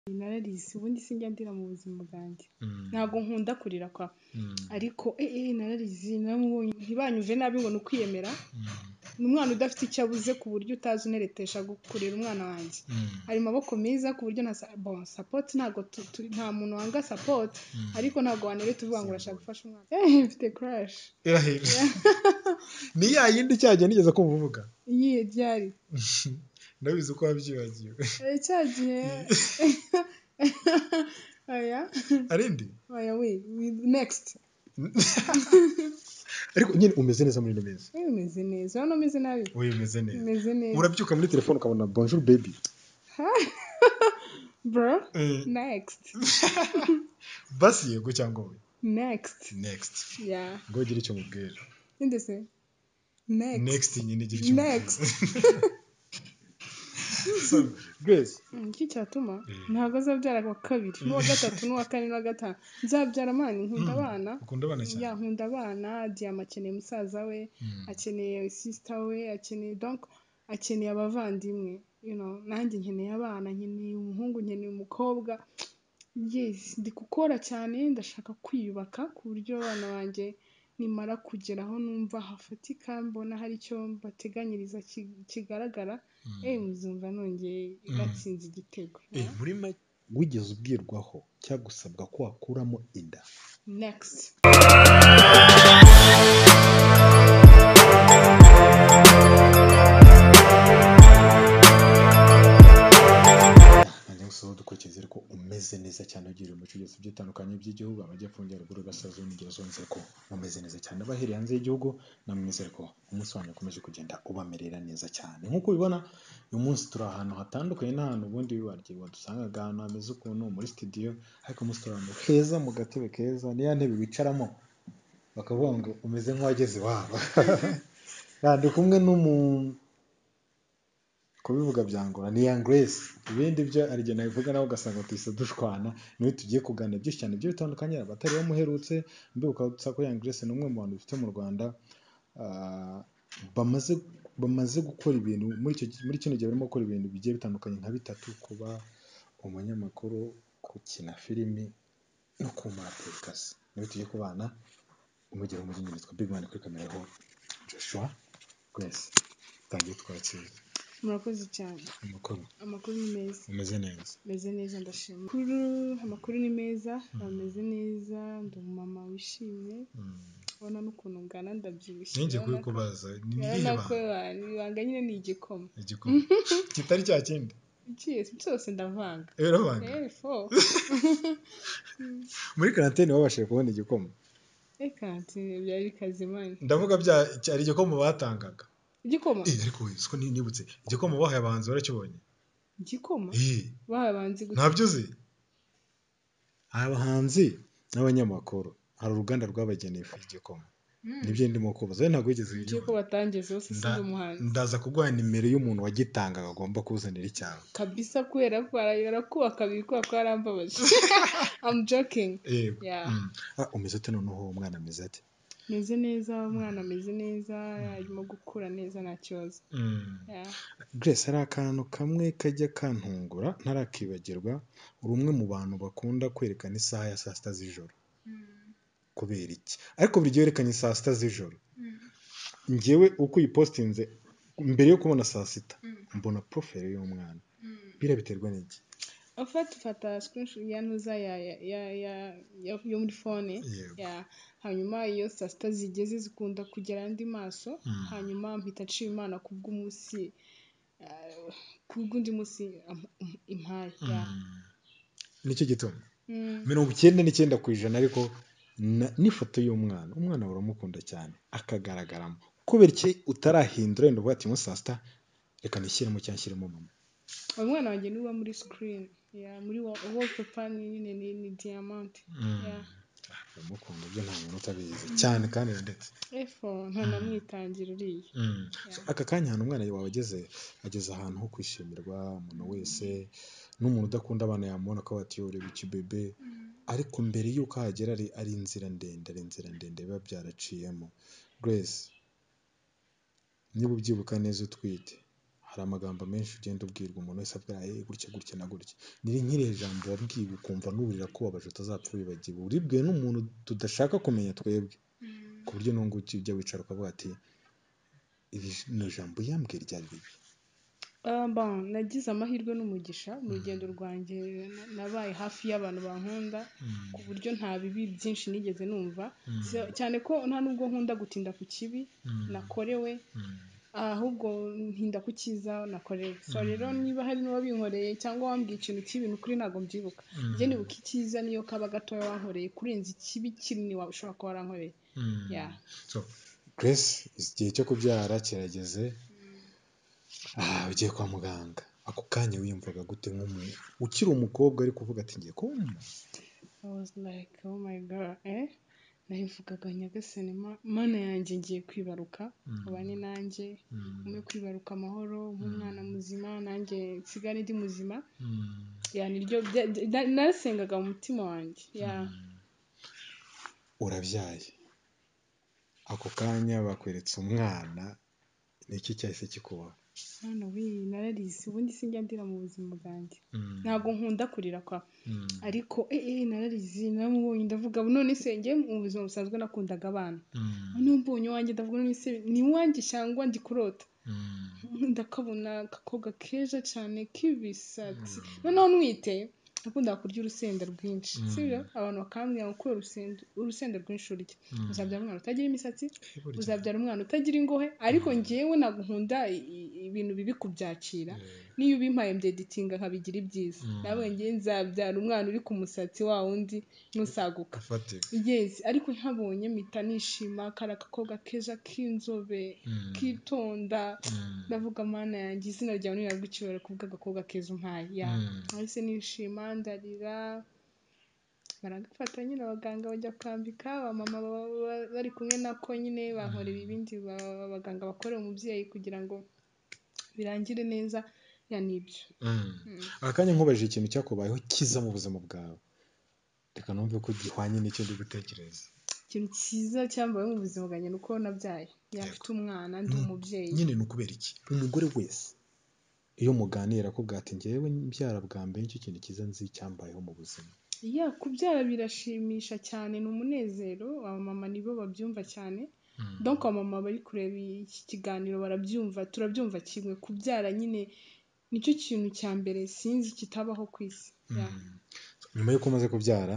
nararize ubundi sinjya ndira mu buzima bwanjye ntabwo nkunda kurira kwa ariko nararize namubonye ntibanyuve nabi ngo nukwiyemera n'umwana udafite icyo abuze ku buryo utazi uneretesha kurera umwana wanjye hari maboko meza ku buryo na support ntabwo nta muntu wanga support ariko ntabwo wanereta uvuga ngo urashaka gufasha umwana mfite crush ni ya yindi cyagiye nigeze kumva uvuga iyihe ryari ndabizi ko wabyibagiwe cyagiye aya arindi aya next ariko nyine umeze neza muri ino mezi umeze neza hano umeze nabi umeze neza urabyuka muri telefone ukabona bonjour baby bro next basi yego cyangwa we next yeah ngo gira icyo mubwira ndetse next nyine gira icyo next so Grace iki cyatuma ntago azabyara wa kabiri n'uwa gatatu n'uwa kane n'uwa gatanu nzabyara mani nkunda abana cyane ya nkunda abana Diama akeneye musaza we akeneye sister we akeneye abavandimwe nanjye nkeneye abana nkeneye umuhungu nkeneye umukobwa yes ndi gukora cyane ndashaka kwiyubaka ku buryo abana banjye nimara kugeraho numva hafatika mbona hari icyo bateganyiriza kigaragara muzumva nongeye batsinze igitego muri make wigeze ubwirwaho cyagusabwa ko wakuramo inda next dukurikije ko umeze neza cyane ugira mu cyose byitandukanye by'igihugu amajyepfo y'Aruguru gasazo n'igerazo nze ko umeze neza cyane abahereye hanze y'igihugu namwizere ko umunsi wanyu ukomeje kugenda ubamerera neza cyane nkuko ubibona uyu munsi turi ahantu hatandukanye n'ahantu ubundi bibarye wadusangaga ahantu hameze ukuntu muri studio ariko umunsi turi ahantu heza mu gatebe keza niya ntebe wicaramo bakavuga ngo umeze nk'uwageze iwabo kandi kumwe n'umuntu kubivuga byangora ni Young Grace ibindi byo arije nabivuga nawe ugasanga twise dushwana niwe tugiye kugana byinshi cyane byo bitandukanye abatari bamuherutse mbibuka ko Young Grace ni umwe mu bantu bifite mu Rwanda bamaze gukora ibintu muri kino gihe barimo gukora ibintu bigiye bitandukanye nka bitatu kuba umunyamakuru gukina filimi no kumara podcast niwe tugiye kubana umugero mu nyine twa Big Man kuri kamera ho Joshua Grace tangiye twakira murakoze cyane amakuru ni meza umeze neza ndashima amakuru ni meza ameze neza ndi umumama wishimye ubona n'ukuntu ngana ndabyibushye nje kukubaza ni ibanga nyine ni igikoma kitari cya kindi cyose ndavanga muri karantene wabashije kubona igikoma karantene byari kazimanye ndavuga cyari igikoma batangaga igikoma ariko siko nibutse igikoma bahaye abahanzi barakibonye igikoma bahaye abahanzi gusa ntabyo uzi abahanzi n'abanyamakuru hari uruganda rwabageneye ifu y'igikoma nibyo ndimo kubaza ntabwo wigeze ugiye ko batangeze hose sinzi umuhanzi ndaza kuguha nimero y'umuntu wagitangaga agomba kuzanira icyawe kabisa kubera ko arakubaka bikora ko arambabaje I'm joking umeze ute noneho umwana ameze ate meze neza umwana ameze neza arimo gukura neza nta kibazo Grace hari akantu kamwe kajya kantungura ntarakibagirwa uri umwe mu bantu bakunda kwerekana isaha ya saa sita z'ijoro kubera iki ariko buri gihe werekanye saa sita z'ijoro njyewe uko uyipostinze mbere yo kubona saa sita mbona profile y'umwana biterwa n'iki ufata screenshot ya nuza yo muri phone hanyuma iyo saa sita zigeze zikunda kugera andi maso hanyuma mpita nshima Imana kubw'undi munsi impaye nicyo gituma 99% ariko n'ifoto umwana uramukunda cyane akagaragaramo kubera iki utarahindura wenda uvuga ati mu saa sita reka nishyiremo cyangwa nshyiremo mama umwana wanjye niba muri screen muri wallpaper ni diamant uramukunda byo nta muntu utabizi cyane kandi ndetse ntanamwitangira uriya aka kanya ahantu umwana wawe ageze ahantu ho kwishimirwa umuntu wese n'umuntu udakunda abana yamubona ko batiyore iki bebe ariko mbere y'uko ahagera ari inzira ndende biba byaraciyemo Grace niba ubyibuka neza utwite hari amagambo menshi ugenda ubwirwa umuntu wese avuga gutya gutya na gutya, nk'iriya jambo wabwiwe ukumva n'uburira ko wabaje utazapfa wibagiwe, uribwiwe n'umuntu tudashaka kumenya twebwe, ku buryo n'ubwo ujya wicara ukavuga ati iri jambo yambwiye ryari ribi. Nagize amahirwe n'umugisha mu rugendo rwanjye, nabaye hafi y'abantu bankunda ku buryo nta bibi byinshi nigeze numva, cyane ko nta nubwo nkunda gutinda ku kibi nakorewe, ahubwo ntinda ku cyiza nakorewe. So rero niba hari n'uwabinkoreye cyangwa wambwiye ikintu kibi, ni ukuri ntabwo mbyibuka. Njye nibuka icyiza niyo kaba gatoya wankoreye kurenza ikibi kinini ushobora kuba warankoreye. Grace, igihe cyo kubyara kirageze, ugiye kwa muganga, ako kanya wiyumvaga gute nk'umuntu ukiri umukobwa ari kuvuga ati ngiye kumva? I was like, oh my god, nabivugaga nyagasani, mana yanjye ngiye kwibaruka, ubane nanjye, umwe kwibaruka amahoro, nk'umwana muzima, nanjye nsigare ndi muzima. Niryo narasengaga mu mutima wanjye. Urabyaye, ako kanya bakweretse umwana, ni iki cyahise kikubaho? Hano nararize, ubundi sinjya ndira mu buzima bwanjye, ntabwo nkunda kurira kwa, ariko nararize, naramubonye ndavuga none se njye mu buzima busanzwe nakundaga abana, noneho mbonye uwanjye ndavuga none se ni uwanjye cyangwa ndi kurota? Ndakabona agakobwa keza cyane k'ibisatsi, noneho ntwite nakundaga kurya urusenda rwinshi, sibyo? Abantu bakambwira ngo kubera urusenda rwinshi urya uzabyara umwana utagira imisatsi, uzabyara umwana utagira ingohe, ariko njyewe ntabwo nkunda ibintu bibi kubyakira, niyo ubimpaye mbyeditinga nkabigira ibyiza, nawe njyewe nzabyara umwana uri ku musatsi wa wundi nusaguka. Yes, ariko ntabonye mpita nishima, kari agakobwa keza k'inzobe kitonda, ndavuga mana yanjye izina ryawe nirabwo icyubahiro kuvuga agakobwa keza umpaye. Nahise nishima ndarira, baragafata nyine abaganga bajya kwambika, abamama bari kumwe nako nyine bankorera ibindi abaganga bakorera umubyeyi kugira ngo birangire neza. Nibyo. Aka kanya nkubajije ikintu cyakubayeho cyiza mu buzima bwawe, reka numve ko gihwanye n'icyo ndi gutekereza. Ikintu cyiza cyambayeho mu buzima bwanjye ni uko nabyaye, yafite umwana, ndi umubyeyi. Nyine ni ukubera iki umugore wese iyo muganira akubwira ati njyewe mbyara bwa mbere, nicyo kintu cyiza nzi cyambayeho mu buzima? Kubyara birashimisha cyane, ni umunezero, abamama nibo babyumva cyane, donc abamama bari kureba iki kiganiro barabyumva, turabyumva kimwe. Kubyara nyine nicyo kintu cya mbere sinzi kitabaho ku isi. Nyuma y'uko umaze kubyara,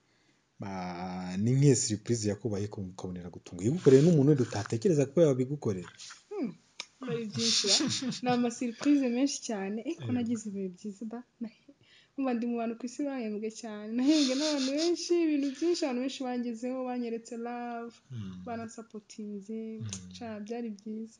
ni nk'iyo surprise yakubaye ukabonera gutunga, igukoreye n'umuntu wenda utatekereza ko yabigukorera? Ari byinshi, ni amasurprise menshi cyane, ko nagize ibihe byiza da, nkumva ndi mu bantu ku isi bahembwe cyane, nahembwe n'abantu benshi, ibintu byinshi abantu benshi bangezeho, banyeretse love, banasapotinze, byari byiza.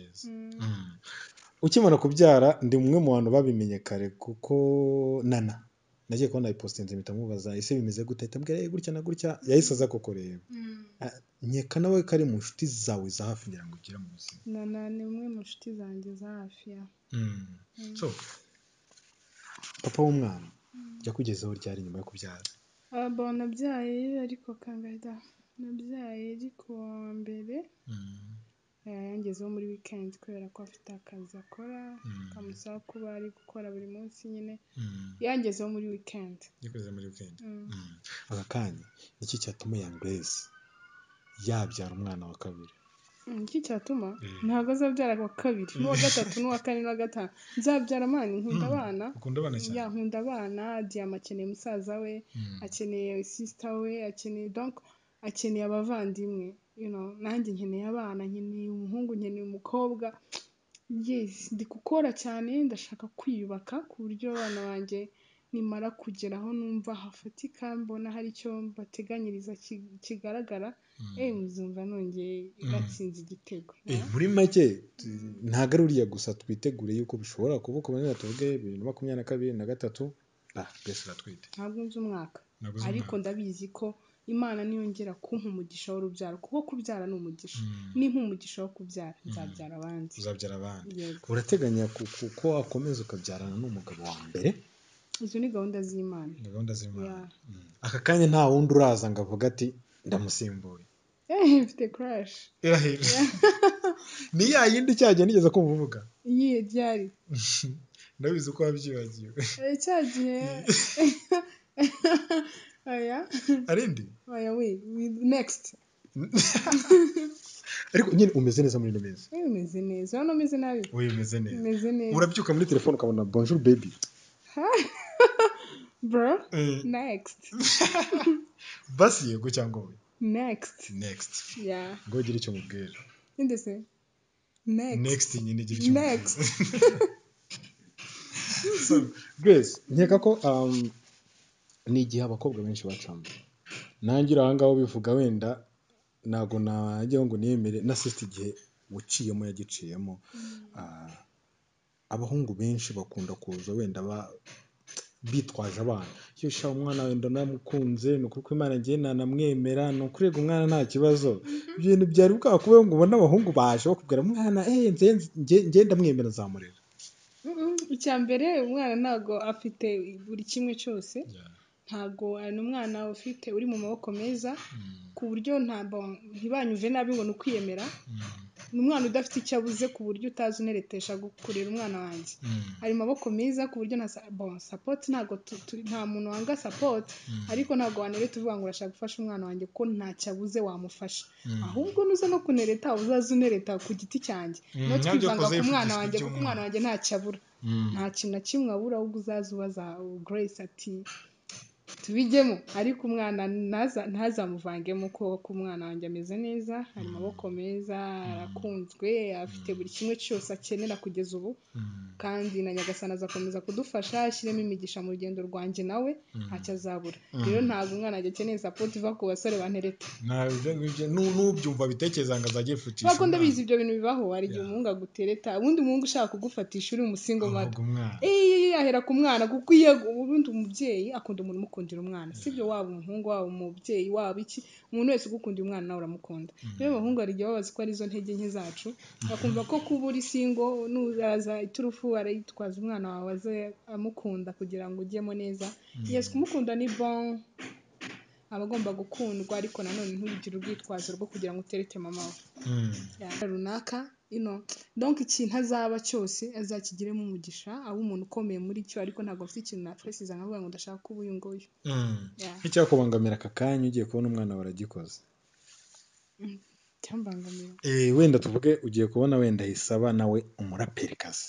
Ukimara kubyara ndi umwe mu bantu babimenye kare, kuko Nana nagiye kubona ipostinze mpita mubaza ese bimeze gute, tambwira gutya na gutya, yahise aza kukureba. Nkeka nawe kari mu nshuti zawe za hafi ngira ngo ugire mu buzima. Nana ni umwe mu nshuti zanjye za hafi. So papa w'umwana yakugezeho ryari nyuma yo kubyara? Nabyaye ariko kangada, nabyaye ariko wa mbere, yangezeho muri weekend kubera ko afite akazi akora kamusaba kuba ari gukora buri munsi, nyine yangezeho muri weekend. Aka kanya iki cyatuma Young Grace yabyara umwana wa kabiri? Iki cyatuma ntabwo azabyara wa kabiri n'uwa gatatu n'uwa kane n'uwa gatanu, nzabyara amani. Nkunda abana, nkunda abana. Diyama akeneye musaza we, akeneye sister we, akeneye abavandimwe, nanjye nkeneye abana, nkeneye umuhungu, nkeneye umukobwa. Yes, ndi gukora cyane, ndashaka kwiyubaka ku buryo abana banjye nimara kugera aho numva hafatika, mbona hari icyo bateganyiriza kigaragara, muzumva nongeye batsinze igitego. Muri make ntabwo ari uriya gusa, twitegure yuko bishobora kuba uko bane tuvuge 2022 na gatatu Grace aratwite. Ntabwo nzi umwaka, ariko ndabizi ko Imana niyongera kumpa umugisha w'urubyaro, kuko kubyara ni umugisha, nimpa umugisha wo kubyara nzabyara abandi. Uzabyara abandi. Urateganya ko wakomeza ukabyarana n'umugabo wa mbere? Izo ni gahunda z'Imana. Aka kanya nta wundi uraza ngo avuga ati ndamusimbuye? Mfite crush. ni ya yindi cyagiye nigeze kuvuga iyihe ryari ndabizi ko wabyibagiwe cyagiye aya arindi aya next ariko nyine umeze neza muri ino mezi umeze neza urabona umeze nabi umeze neza umeze neza urabyuka muri telefone ukabona bonjour baby bro next basi yego cyangwa we next yeah ngo ugire icyo mubwira ndetse next nyine gira icyo next so Grace nkeka ko ni igihe abakobwa benshi bacamo nanjye uri ahangaho bivuga wenda ntago najyaho ngo niyemere na sisite igihe uciyemo yagiciyemo abahungu benshi bakunda kuza wenda bitwaje abana iyo sha umwana wenda namukunze ni ukuri ko Imana ngiye nanamwemera ni ukurega umwana nta kibazo ibintu byari bwakube ngo ubone abahungu baje bakubwira umwana ngenda mwemera nzamurera icya mbere umwana ntago afite buri kimwe cyose ntago ari umwana ufite uri mu maboko meza ku buryo ntibanyuve nabi ngo ni ukwiyemera ni umwana udafite icyo abuze ku buryo utazi uneretesha kurera umwana wanjye ari mu maboko meza ku buryo support ntago nta muntu wanga support ariko ntago wanereta uvuga ngo urashaka gufasha umwana wanjye ko ntacyo abuze wamufasha ahubwo nuza no kunereta uzaza unereta ku giti cyanjye no twivanga ku mwana wanjye kuko umwana wanjye ntacyo abura nta kintu na kimwe abura ahubwo uzaza ubaza Grace ati tubijyemo ariko umwana ntazamuvangemo ko umwana wanjye ameze neza ari mu maboko meza arakunzwe afite buri kimwe cyose akenera kugeza ubu kandi na Nyagasani azakomeza kudufasha ashyiremo imigisha mu rugendo rwanjye nawe ntacyo azabura rero ntabwo umwana ajya akeneye support iva ku basore bantereta n'ubyumva bitekereza ngo azajye yifutisha kuko ndabizi ibyo bintu bibaho hari igihe umuhungu agutereta ubundi umuhungu ushaka kugufatisha uri umusingo mata ahera ku mwana kuko iyo ubundi umubyeyi akunda umuntu umukundira umwana sibyo waba umuhungu waba umubyeyi waba iki umuntu wese ugukundiye umwana nawe uramukunda rero abahungu hari igihe babazi ko arizo ntege nke zacu bakumva ko kuba uri singo nuraza iturufu arayitwaza umwana wawe aze amukunda kugira ngo ujyemo neza yes kumukunda ni bon aba agomba gukundwa ariko nanone ntugire urwitwazo rwo kugira ngo uterete mama we runaka donc ikintu azaba cyose azakigiremo umugisha aba umuntu ukomeye muri cyo ariko ntabwo afite ikintu natwesiza nkavuga ngo ndashaka kuba uyu nguyu nk'icyakubangamira aka kanya ugiye kubona umwana waragikoze cyambangamira wenda tuvuge ugiye kubona wenda hisaba nawe umuraperikazi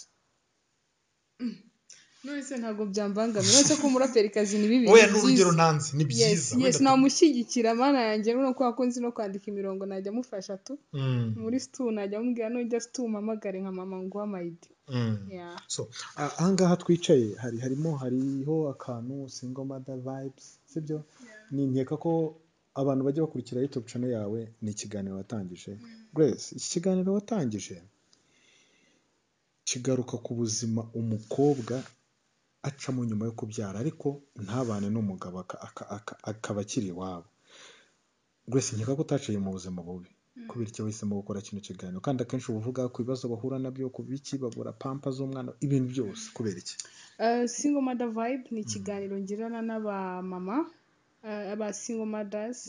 none ntabwo byambangamira uretse ko umuraperikazi ni bibi oya n'urugero nanze ni byiza yes namushyigikira mana yanjye nuko ko akunze no kwandika imirongo najya amufasha tu muri stu najya amubwira nujya stu mpamagare nka mama ngo amayidi so ahangaha twicaye hariho akantu single mother vibes sibyo ni nkeka ko abantu bajya bakurikira YouTube channel yawe ni ikiganiro watangije Grace iki kiganiro watangije kigaruka ku buzima umukobwa acamo nyuma yo kubyara ariko ntabane n'umugabo akaba akiri iwabo Grace nkeka ko utaciye mu buzima bubi kubera icyo wahisemo gukora kino kiganiro kandi akenshi uvuga ku bibazo bahura nabyo ku biki babura pampa z'umwana ibintu byose kubera iki single mother vibe ni ikiganiro ngirana n'abamama aba single mothers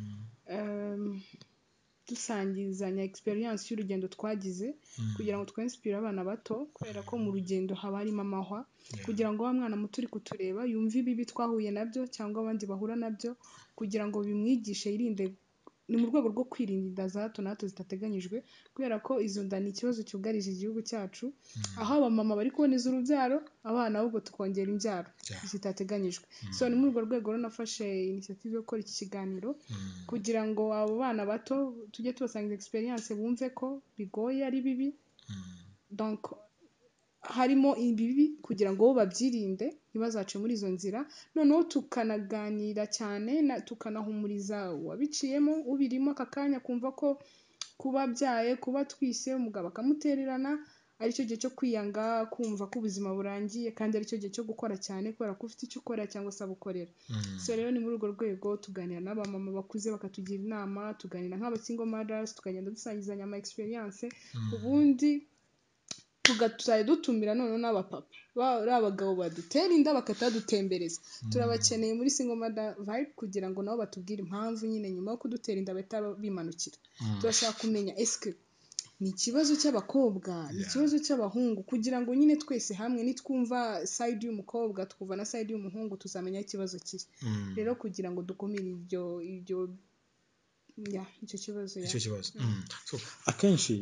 dusangizanya experience y'urugendo twagize kugira ngo twinspire abana bato kubera ko mu rugendo haba harimo amahwa kugira ngo wa mwana muto uri kutureba yumve ibibi twahuye nabyo cyangwa abandi bahura nabyo kugira ngo bimwigishe yirinde ni mu rwego rwo kwirinda inda za hato na hato zitateganyijwe kubera ko izo nda ni ikibazo cyugarije igihugu cyacu aho abamama bari kuboneza urubyaro abana ahubwo tukongera imbyaro zitateganyijwe so ni muri urwo rwego rero nafashe initiative yo gukora iki kiganiro kugira ngo abo bana bato tujye tubasangiza experience bumve ko bigoye ari bibi donc harimo ibibi kugira ngo bo babyirinde ntibazace muri izo nzira noneho tukanaganira cyane tukanahumuriza uwabiciyemo ubirimo aka kanya kumva ko kuba byaye kuba twise umugabo akamutererana aricyo gihe cyo kwiyanga kumva ko ubuzima burangiye kandi aricyo gihe cyo gukora cyane kubera ko ufite icyo ukora cyangwa se abukorera so rero ni muri urwo rwego tuganira n'abamama bakuze bakatugira inama tuganira nk'abasingle mothers tukagenda dusangizanya ama experience ubundi tuzajya dutumira noneho n'abapapa ari abagabo badutera inda bakatadutembereza turabakeneye muri single mother vibe kugira ngo nabo batubwire impamvu nyine nyuma yo kudutera inda bahita bimanukira turashaka kumenya eske ni ikibazo cy'abakobwa ni ikibazo cy'abahungu kugira ngo nyine twese hamwe nitwumva side y'umukobwa twumva na side y'umuhungu tuzamenya ikibazo kiri rero kugira ngo dukumire ibyo icyo kibazo so akenshi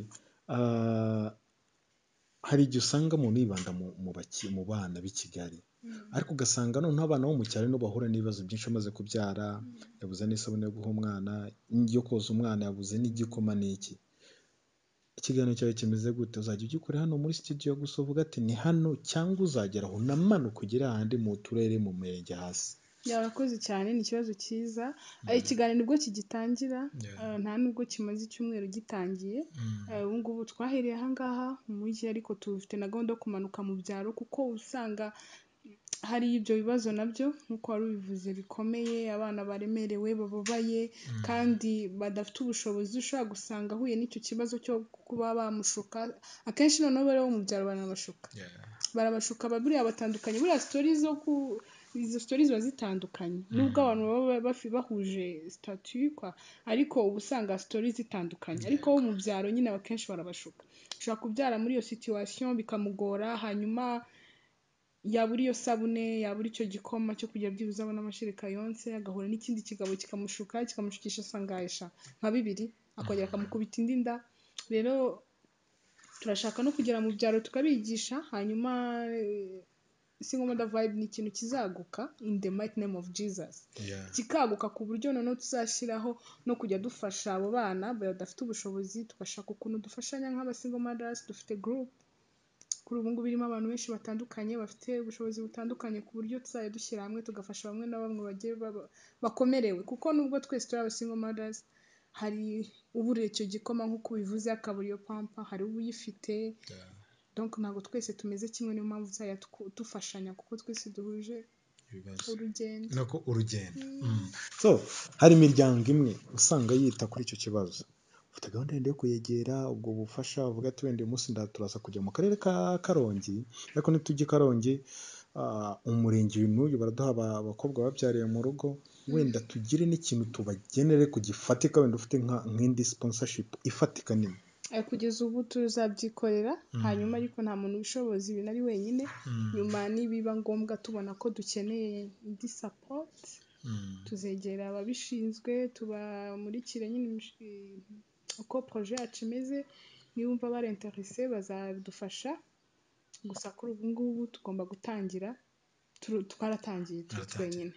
hari igihe usanga umuntu yibanda mu bana b'i Kigali ariko ugasanga noneho abana bo mu cyaro nibo bahura n'ibibazo byinshi bamaze kubyara yabuze n'isabune yo guha umwana yo koza umwana yabuze n'igikoma n'iki ikiganiro cyawe kimeze gute uzajya ugikorera hano muri studio gusa uvuga ati ni hano cyangwa uzagera aho unamanuka ugera ahandi mu turere mu murenge hasi yarakoze cyane ni ikibazo cyiza ikiganiro nibwo kigitangira nta nubwo kimaze icyumweru gitangiye ubu ngubu twahereye ahangaha mu mujyi ariko tufite na gahunda yo kumanuka mu byaro kuko usanga hari ibyo bibazo nabyo nk'uko wari ubivuze bikomeye abana baremerewe bababaye kandi badafite ubushobozi ushobora gusanga ahuye n'icyo kibazo cyo kuba bamushuka akenshi noneho bari bo mu byaro barabashuka buriya batandukanye buriya izo stories ziba zitandukanye nubwo abantu baba bahuje statut ariko uba usanga stories zitandukanye ariko bo mu byaro nyine akenshi barabashuka ushobora kubyara muri iyo situation bikamugora hanyuma yabura iyo sabune yabura icyo gikoma cyo kujya byibuze abona amashereka yonse agahura n'ikindi kigabo kikamushukisha asangahisha nka 2 akongera akamukubita indi nda rero turashaka no kugera mu byaro tukabigisha hanyuma single mother vibe ni ikintu kizaguka in the mighty name of Jesus kikaguka ku buryo noneho tuzashyiraho no kujya dufasha abo bana badafite ubushobozi tugashaka ukuntu dufashanya nk'aba single mothers dufite group kuri ubu ngubu birimo abantu benshi batandukanye bafite ubushobozi butandukanye ku buryo tuzajya dushyira hamwe tugafasha bamwe na bamwe bagiye bakomerewe kuko nubwo twese turi aba single mothers hari uburiye icyo gikoma nk'uko bivuze akabura iyo pampa hari uyifite donc ntabwo twese tumeze kimwe niyo mpamvu tuzajya dufashanya kuko twese duhuje urugendo so hari imiryango imwe usanga yita kuri icyo kibazo ufite gahunda yo kuyegera ubwo bufasha uvuga ati wenda uyu munsi turaza kujya mu karere ka Karongi ariko nitujya i Karongi umurenge uyu n'uyu baraduha abakobwa babyariye mu rugo wenda tugire n'ikintu tubagenere kugifatika wenda ufite nk'indi sponsorship ifatika nini kugeza ubu tuzabyikorera hanyuma ariko nta muntu ubishobozi ibintu ari wenyine nyuma nibiba ngombwa tubona ko dukeneye indi support tuzegera ababishinzwe tubamurikire nyine uko projet yacu imeze niba bari interesse bazadufasha gusa kuri ubu ngubu tugomba gutangira twaratangiye twenyine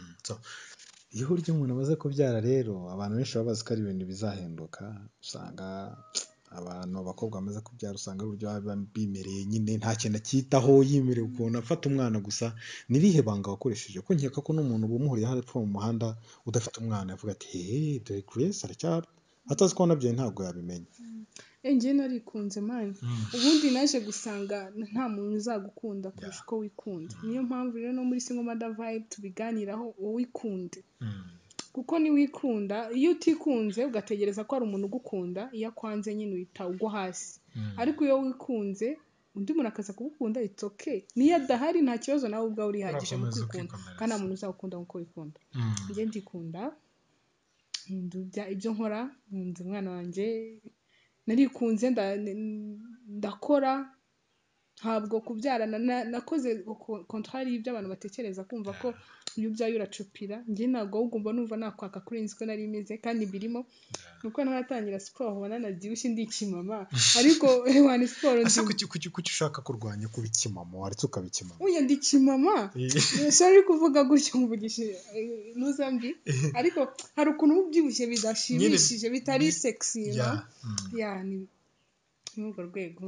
iyo urya umuntu amaze kubyara rero abantu benshi baba bazi ko ari ibintu bizahinduka usanga abantu abakobwa bamaze kubyara usanga ari uburyo baba bimereye nyine nta kintu akitaho yimereye ukuntu afata umwana gusa nirihe banga wakoresheje ko nkeka ko n'umuntu bumuhuriye hepfo mu muhanda udafite umwana yavuga ati dore Grace aracyari atazi ko wanabyaye ntabwo yabimenya njye narikunze mani ubundi naje gusanga nta muntu uzagukunda kurusha uko wikunda niyo mpamvu rero no muri single mother vibe tubiganiraho wikunde kuko niwikunda iyo utikunze ugategereza ko hari umuntu ugukunda iyo akwanze nyine uhita ugwa hasi ariko iyo wikunze undi muntu akaza kugukunda it's okay niyo adahari nta kibazo nawe ubwawe urihagije mu kwikunda kandi nta muntu uzagukunda nk'uko wikunda njye ndikunda ibyo nkora nkunze umwana wanjye narikunze ndakora ntabwo kubyarana nakoze contraire y'ibyo abantu batekereza kumva ko iyo ubyaye uracupira njye ntabwo ugomba numva nakwaka kurenza uko nari meze kandi birimo nuko ntaratangira siporo ubona nabyibushye ndi ikimama ariko ni siporo kuki ushaka kurwanya kuba ikimama waretse ukaba ikimama uya ndi ikimama sorry kuvuga gutyo mvugishije ntuzambi ariko hari ukuntu ubyibushye bidashimishije bitari sexy ni urwo rwego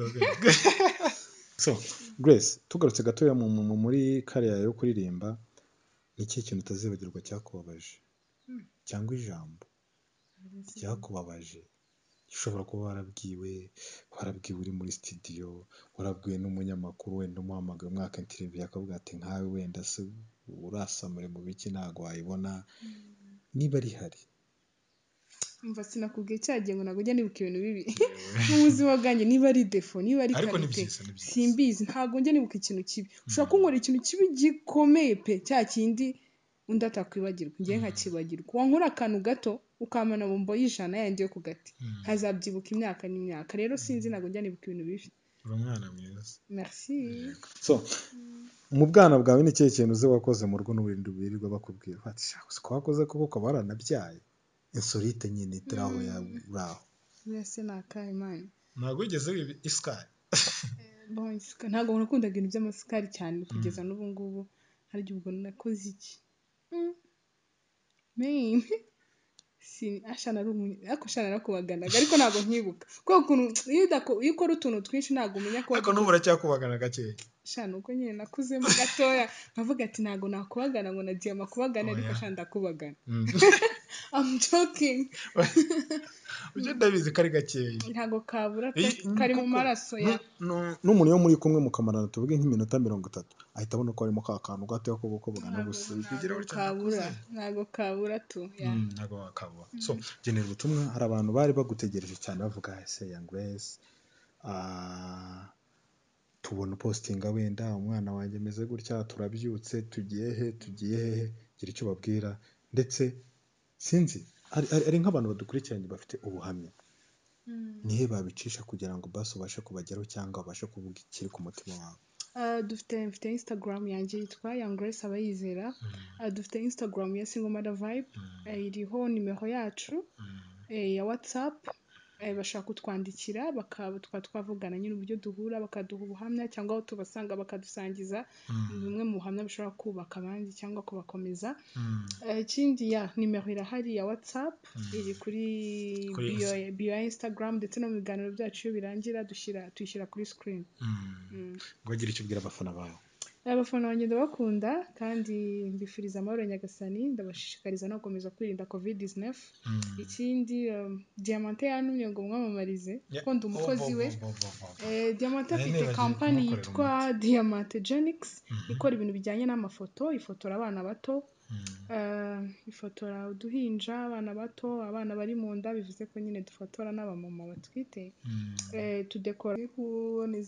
so Grace tugarutse gatoya muri kariya yo kuririmba ni ikihe kintu utazibagirwa cyakubabaje cyangwa ijambo ryakubabaje ushobora kuba warabwiwe uri muri studio warabwiwe n'umunyamakuru wenda umuhamagaye umwaka interview akavuga ati nkawe wenda se urasamure mu biki ntabwo wayibona niba rihari umva sinakubwiye cyagiye ngo ntabwo ujya nibuka ibintu bibi mu buzima bwanjye niba ari defo niba ari karite simbizi ntabwo njya nibuka ikintu kibi ushobora kunkora ikintu kibi gikomeye pe cya kindi undi atakwibagirwa njye nkakibagirwa wankura akantu gato ukamana bombo y'ijana yanjye ku gati nkazabyibuka imyaka n'imyaka rero sinzi ntabwo njya nibuka ibintu bibi uri umwana mwiza merci so mu bwana bwawe ni ikihe kintu uzi wakoze mu rugo n'ubundi wirirwa bakubwira bati shaka ko wakoze koko ukaba waranabyaye insolite nyine turaho yawe uraho mbese nakaye mani ntabwo wigeze wiba isukari ntabwo nakundaga ibintu by'amasukari cyane kugeza n'ubu ngubu harya ubwo nakoze iki ashana narakubaganaga ariko ntabwo nkibuka kuko ukuntu iyo ukora utuntu twinshi ntabwo umenya ko ariko n'ubu uracyakubagana gakeya shana uko nyine nakuzemo gatoya nkavuga ati ntabwo nakubagana ngo nagiye amakubagana ariko shana ndakubagana I'm joking ujye ndabizi ko ari gakeya ntabwo kabura pe kari mu maraso ya n'umuntu yo muri kumwe mukamarana tuvuge nk'iminota 30 ahita abona ko harimo ka kantu gatoya ko gukobagana gusa ntabwo kabura tu ntabwo wakabura so genera ubutumwa hari abantu bari bagutegereje cyane bavuga ese Young Grace tubona postinga wenda umwana wanjye meze gutya turabyutse tugiye hehe gira icyo babwira ndetse sinzi ari nk'abantu badukurikiranye bafite ubuhamya nihe babicisha kugira ngo basi ubashe kubageraho cyangwa ubashe kuvuga ikiri ku mutima wawe dufite Instagram yanjye yitwa Young Grace abayizera dufite Instagram ya Single Mother Vibe iriho nimero yacu ya WhatsApp bashaka kutwandikira twavugana nyine uburyo duhura bakaduha ubuhamya cyangwa aho tubasanga bakadusangiza bimwe mu buhamya bishobora kubaka abandi cyangwa kubakomeza ikindi nimero irahari ya WhatsApp iri kuri bio ya Instagram ndetse no mu biganiro byacu iyo birangira tuyishyira kuri screen ngo ugire icyo ubwira abafana bawe abafana banjye ndabakunda kandi mbifuriza amahoro nyagasani ndabashishikariza no gukomeza kwirinda covid-19 ikindi Diamante yantumye ngo mwamamarize kuko ndi umukozi we Diamante afite kampani yitwa Diamante Genix ikora ibintu bijyanye n'amafoto ifotora abana bato ifotora uduhinja abana bato abana bari mu nda bivuze ko nyine dufotora n'abamama batwite tudekora kuboneza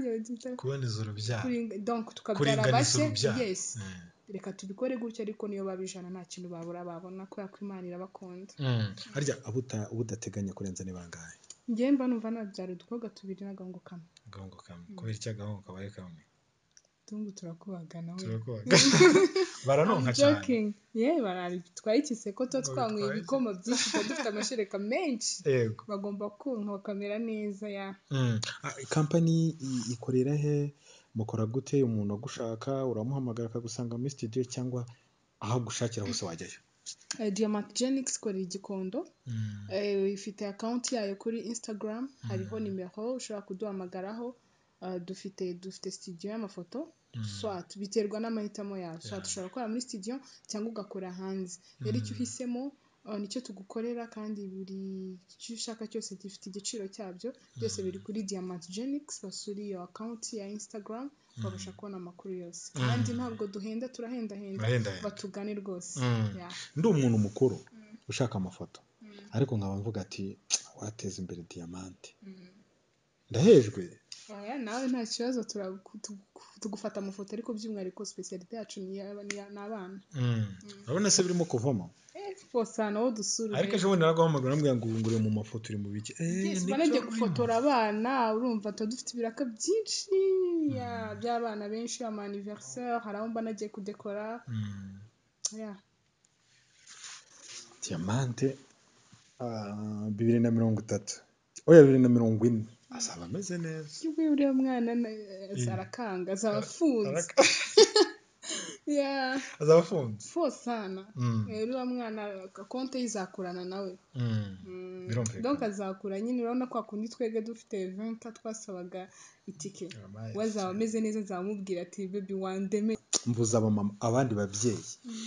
urubyaro donc tukabyara bake yes reka tubikore gutya ariko niyo babijana nta kintu babona ko Imana irabakunda harya udateganya kurenza ni bangahe njye mba numva nabyara udukobwa tubiri n'agahungu kamwe kubera icyo agahungu kabaye kamwe tungu turakubagana we baranonka cyane twaye ikiseko tuba twanyweye ibikoma byinshi tuba dufite amashereka menshi bagomba kunka bakamera neza kampani ikorera he mukora gute umuntu agushaka uramuhamagara akagusanga muri studio cyangwa aho gushakira hose wajyayo Diamante Genix ikorera Igikondo ifite account yayo kuri Instagram hariho nimero ushobora kuduhamagaraho dufite studio y'amafoto swat biterwa n'amahitamo yawe swat ushobora gukora muri studio cyangwa ugakora hanze rero icyo uhisemo nicyo tugukorera kandi buri icyo ushaka cyose gifite igiciro cyabyo byose biri kuri Diamante Genix basuri iyo account ya Instagram babasha kubona amakuru yose kandi ntabwo duhenda turahendahenda batugane rwose ndi umuntu mukuru ushaka amafoto ariko nkaba mvuga ati wateza imbere Diamante ndahejwe nawe nta kibazo tugufata amafoto ariko by'umwihariko specialite yacu ni abana urabona se birimo kuvamo fosana aho dusura ariko ejo bundi naraguhamagara nambwira ngo ngure mu mafoto uri mu biki banagiye gufotora abana urumva tuba dufite ibiraka byinshi by'abana benshi ama anniversaire hari aho mba nagiye kudekora Diamante 2030 oya 2040 azaba ameze neza yuko uriya mwana arakanga azaba afunze azaba afunze fosana uriya mwana konte yizakurana nawe donc azakura nyine urabona ko akundi twege dufite 20 twasabaga itike wazaba ameze neza nzamubwira ati baby wandeme mvuza abamama abandi babyeyi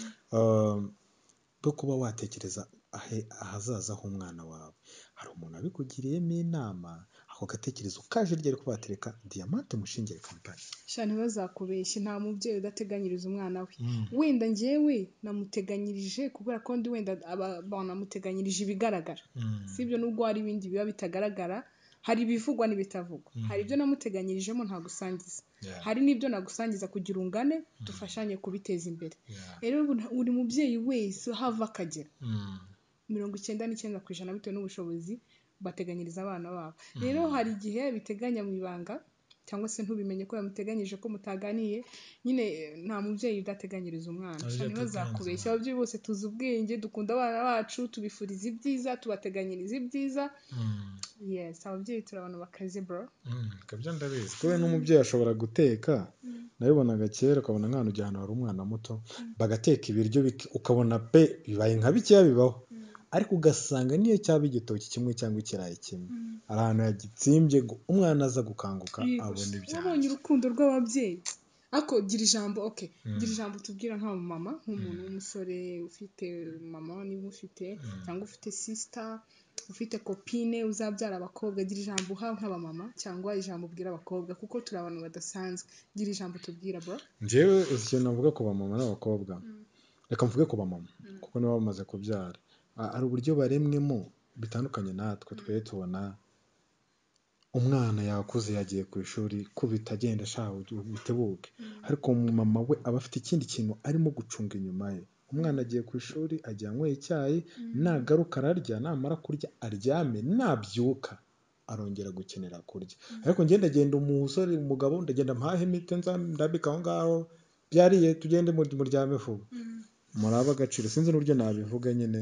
bwo kuba watekereza ahazaza h'umwana wawe hari umuntu abikugiriyemo inama ako gatekerezo kaje ryari kubatereka Diamante mushingire kampani shani bazakubeshye nta mubyeyi udateganyiriza umwana we wenda njyewe namuteganyirije kubera ko ndi wenda namuteganyirije ibigaragara sibyo nubwo hari ibindi biba bitagaragara hari ibivugwa n'ibitavugwa hari ibyo namuteganyirijemo nta gusangiza hari n'ibyo nagusangiza kugira ungane dufashanye kubiteza imbere rero buri mubyeyi wese hava akagera 99% bitewe n'ubushobozi bateganyiriza abana babo rero hari igihe biteganya mu ibanga cyangwa se ntubimenye ko yamuteganyije ko mutaganiye nyine nta mubyeyi udateganyiriza umwana cyane bazakubeshya ababyeyi bose tuzi ubwenge dukunda abana bacu tubifuriza ibyiza tubateganyiriza ibyiza yes ababyeyi turi abantu bakaze bro kabyo ndabizi kuko n'umubyeyi ashobora guteka nabibonaga kera ukabona nk'ahantu ujyana hari umwana muto bagateka ibiryo ukabona pe bibaye nka bikeya bibaho ariko ugasanga niyo cyaba igitoki kimwe cyangwa ikirayi kimwe ari ahantu yagitsimbye ngo umwana aza gukanguka abona ibyanjye wabonye urukundo rw'ababyeyi ako gira ijambo gira ijambo tubwira nka mama nk'umuntu w'umusore ufite mama niba ufite cyangwa ufite sister ufite kopine uzabyara abakobwa gira ijambo uha nk'abamama cyangwa ijambo ubwira abakobwa kuko turi abantu badasanzwe gira ijambo tubwira bro njyewe ikintu navuga ku bamama n'abakobwa reka mvuge ku bamama kuko nibo bamaze kubyara ari uburyo baremwemo bitandukanye natwe twe tubona umwana yakuze yagiye ku ishuri kubita agenda ashaka bitebuke ariko mama we aba afite ikindi kintu arimo gucunga inyuma ye umwana agiye ku ishuri ajya anyweye icyayi nagaruka ararya namara kurya aryame nabyuka arongera gukenera kurya ariko ngenda umusore umugabo ndagenda mpahe imiti ndabika aho ngaho byariye tugende muryame vuba muraba agaciro sinzi n'uburyo nabivuga nyine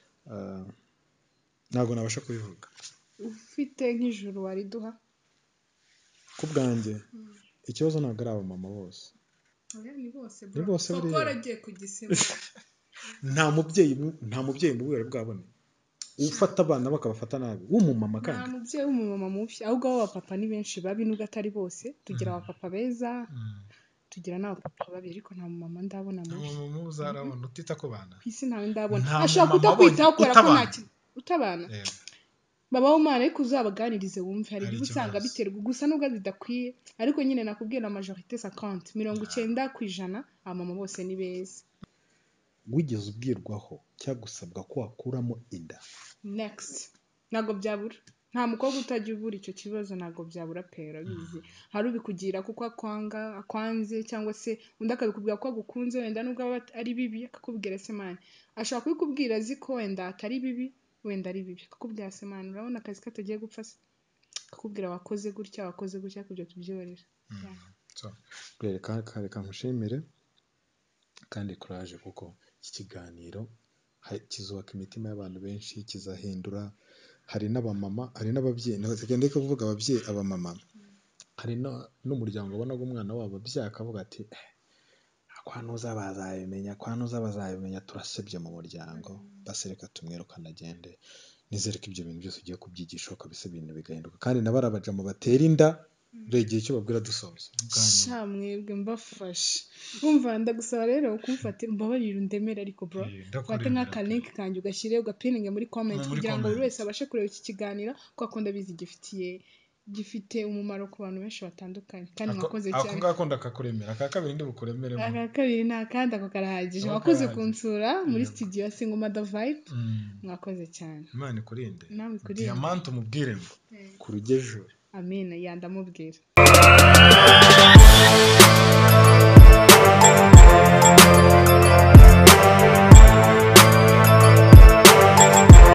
ntabwo nabasha kubivuga ufite nk'ijuru wariduha ku bwanjye ikibazo ntabwo ari abamama bose ni bose kuko waragiye ku gisima nta mubyeyi mu bwere bwabone ufata abana bakabafata nabi w'umumama kandi nta mubyeyi w'umumama mubi ahubwo abapapa ni benshi babi nubwo atari bose tugira abapapa beza tugira n'abapapa babi ariko nta mumama ndabona mubi nta mumama uzarabona utita ku bana ku isi ntawe ndabona ashobora kutakwitaho kubera ko nta kintu utabana babaho umwana ariko uzabaganirize wumve hari igihe usanga biterwa gusa nubwo bidakwiye ariko nyine nakubwira majorité 50% abamama bose ni beza wigeze ubwirwaho cyangwa gusabwa ko wakuramo inda next ntabwo byabura nta mukobwa utajya ubura icyo kibazo ntabwo byabura pera bizi hari ubikugira kuko akwanze cyangwa se undi akabikubwira ko agukunze wenda nubwo ari bibi akakubwira se mani ashobora kubikubwira azi ko wenda atari bibi wenda ari bibi akakubwira se mani urabona akazi katagiye gupfa se akakubwira wakoze gutya kujya tubyorera reka nkushimire kandi courage kuko iki kiganiro kizubaka imitima y'abantu benshi kizahindura hari n'abamama hari n'ababyeyi ntabwo kuvuga ababyeyi abamama hari n'umuryango ubona ko umwana wabo abyaye akavuga ati kwa nuza bazabimenya turasebye mu muryango basereka tumwirukana agende nizere ko ibyo bintu byose ugiye kubyigisha ukabise ibintu bigahinduka kandi nabo arabaja mu batera inda regeye icyo babwira dusoza mwebwe mbafashe umva ndagusaba rero kumfatira mbabarira undemere ariko bro fate nk'aka link kanjye ugashyire ugapininge muri comment kugira ngo buri wese abashe kureba iki kiganiro kuko akunda bizi gifite umumaro ku bantu benshi batandukanye kandi mwakoze cyane ako ngako ndakakuremera aka kabiri ndi bukuremeremo aka kabiri nta kandi ako karahagije wakoze kunsura muri studio ya Single Mother Vibe mwakoze cyane Imana ikurinde namwe kurinde diamante umubwire ngo kurugejuru amina yandamubwira